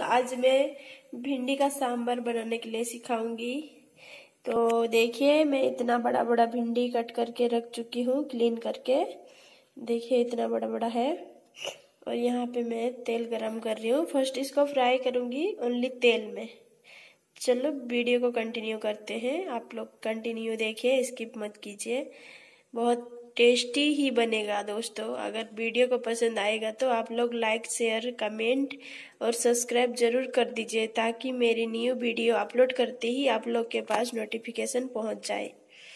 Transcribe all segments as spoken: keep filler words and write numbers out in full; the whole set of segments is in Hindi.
आज मैं भिंडी का सांभर बनाने के लिए सिखाऊंगी। तो देखिए, मैं इतना बड़ा बड़ा भिंडी कट करके रख चुकी हूँ, क्लीन करके। देखिए इतना बड़ा बड़ा है। और यहाँ पे मैं तेल गरम कर रही हूँ। फर्स्ट इसको फ्राई करूँगी ओनली तेल में। चलो वीडियो को कंटिन्यू करते हैं। आप लोग कंटिन्यू देखिए, स्किप मत कीजिए। बहुत टेस्टी ही बनेगा दोस्तों। अगर वीडियो को पसंद आएगा तो आप लोग लाइक, शेयर, कमेंट और सब्सक्राइब जरूर कर दीजिए, ताकि मेरी न्यू वीडियो अपलोड करते ही आप लोग के पास नोटिफिकेशन पहुंच जाए।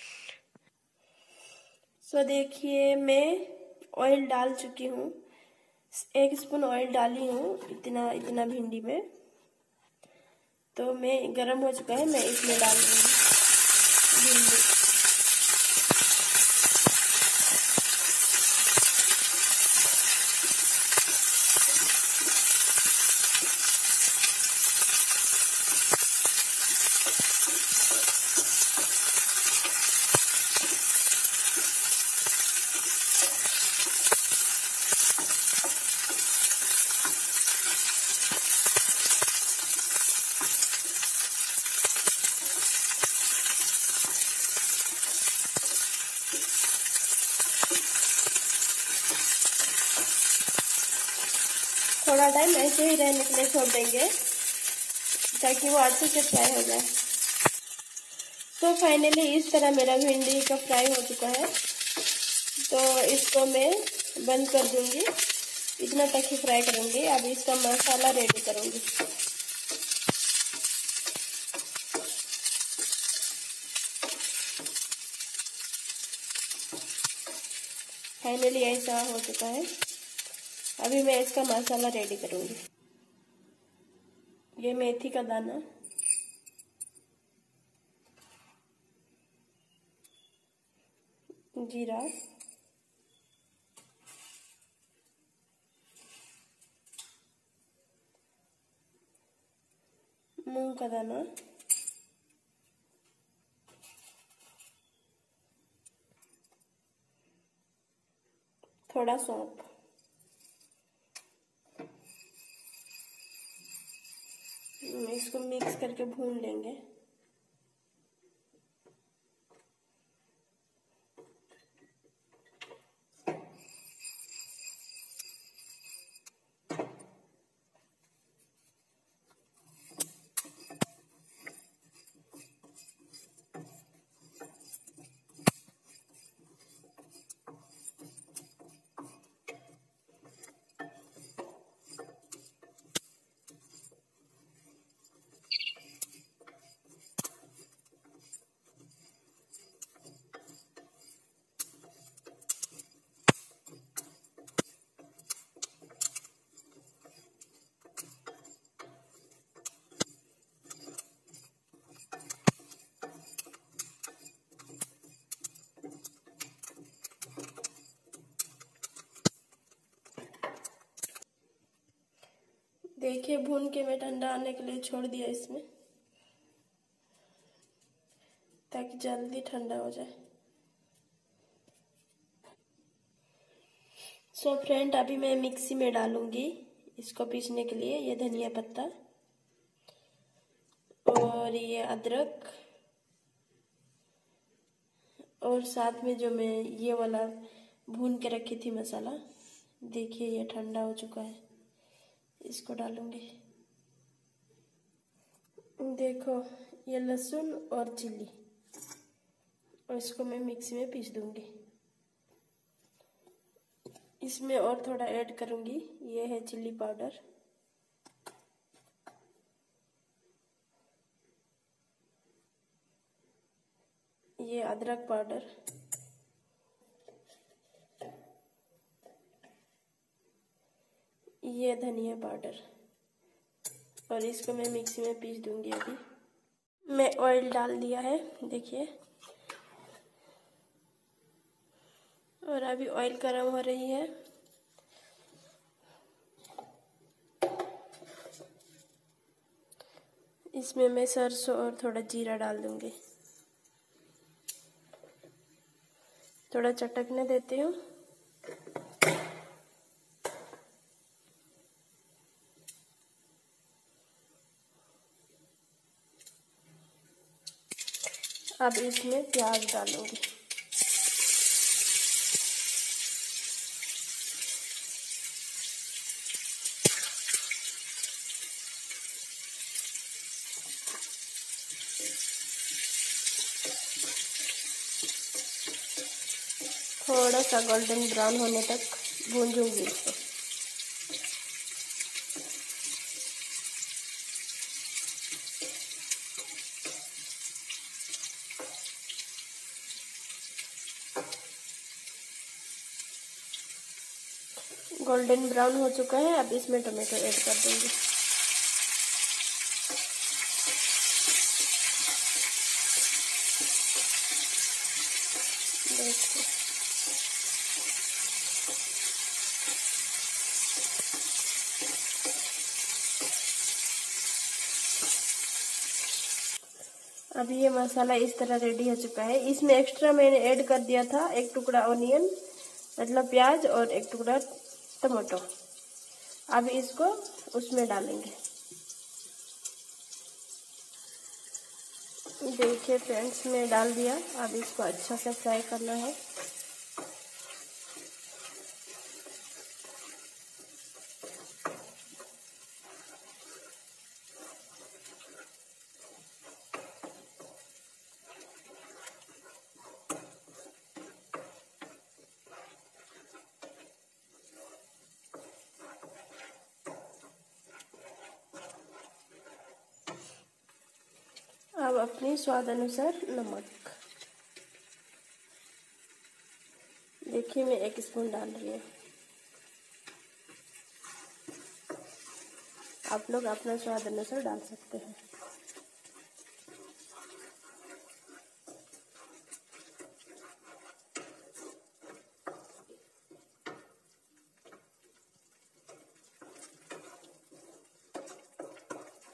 सो देखिए, मैं ऑयल डाल चुकी हूँ। एक स्पून ऑयल डाली हूँ इतना इतना भिंडी में। तो मैं गरम हो चुका है, मैं इसमें डाल दूँगी भिंडी। थोड़ा टाइम ऐसे ही रहने के लिए छोड़ देंगे, ताकि वो अच्छे से फ्राई हो जाए। तो फाइनली इस तरह मेरा भिंडी का फ्राई हो चुका है। तो इसको मैं बंद कर दूंगी, इतना तक ही फ्राई करूंगी। अब इसका मसाला रेडी करूंगी। फाइनली ऐसा हो चुका है। अभी मैं इसका मसाला रेडी करूंगी। ये मेथी का दाना, जीरा, मूंग का दाना, थोड़ा सौंफ, इसको मिक्स करके भून लेंगे। देखिए, भून के मैं ठंडा आने के लिए छोड़ दिया इसमें, ताकि जल्दी ठंडा हो जाए। सो फ्रेंड, अभी मैं मिक्सी में डालूंगी इसको पीसने के लिए। ये धनिया पत्ता और ये अदरक, और साथ में जो मैं ये वाला भून के रखी थी मसाला। देखिए ये ठंडा हो चुका है, इसको डालूंगी। देखो ये लहसुन और चिल्ली, और इसको मैं मिक्सी में पीस दूंगी। इसमें और थोड़ा ऐड करूंगी, ये है चिल्ली पाउडर, ये अदरक पाउडर, ये धनिया पाउडर, और इसको मैं मिक्सी में पीस दूंगी। अभी मैं ऑयल डाल दिया है, देखिए। और अभी ऑयल गर्म हो रही है। इसमें मैं सरसों और थोड़ा जीरा डाल दूंगी। थोड़ा चटकने देती हूँ। अब इसमें प्याज डालूंगी। थोड़ा सा गोल्डन ब्राउन होने तक भूंजूंगी इसको। गोल्डन ब्राउन हो चुका है, अब इसमें टमाटो ऐड कर दूंगी। देखिए अब ये मसाला इस तरह रेडी हो चुका है। इसमें एक्स्ट्रा मैंने ऐड कर दिया था एक टुकड़ा ऑनियन मतलब प्याज और एक टुकड़ा टमाटो। अब इसको उसमें डालेंगे। देखिए फ्रेंड्स, मैं डाल दिया। अब इसको अच्छा से फ्राई करना है। अब अपने स्वाद अनुसार नमक, देखिए मैं एक स्पून डाल रही हूँ। आप लोग अपना स्वाद अनुसार डाल सकते हैं।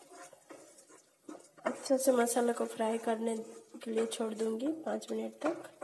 अच्छा से मसाला को फ्राई करने के लिए छोड़ दूंगी पाँच मिनट तक।